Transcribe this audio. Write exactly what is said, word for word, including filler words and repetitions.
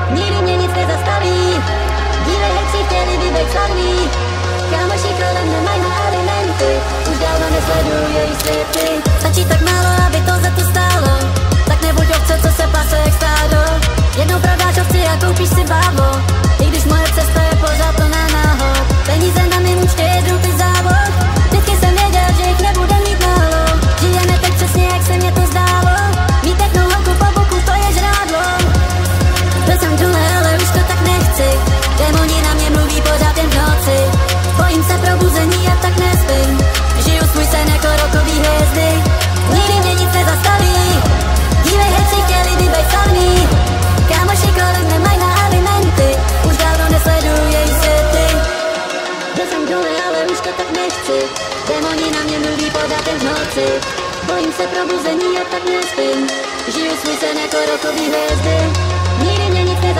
nikdy mě nic nezastaví. Dívej, hejci chtěli by být slavný, kámoši kolem nemají na alimenty, už dávno nesleduju jejich světy. Stačí tak málo, aby to za to stálo, tak nebuď ovce, co se pase jak stádo. Jednou prodáš ovci a koupíš si bábo, i když moje cesta je pořád plná náhod. Peníze na mým účtě je druhý závod, vždycky jsem věděl, že jich nebude mít málo. Žijeme teď přesně, jak se mě to zdálo, mít pěknou holku po boku, to je žrádlo. Byl jsem dole, ale už to tak nechci, démoni na mě mluví pořád jen v noci. Bojím se probuzení a tak nespím, žiju svůj sen jako rokový hvězdy. Nikdy mě nic nezastaví, dívej, hejci chtěli by být slavný, kámoši kolem nemají na alimenty, už dávno nesleduju jejich světy. Byl jsem dole, ale už to tak nechci, démoni na mě mluví pořád jen v noci. Bojím se probuzení a tak nespím, žiju svůj sen jako rokový hvězdy. Nikdy mě nic nezastaví.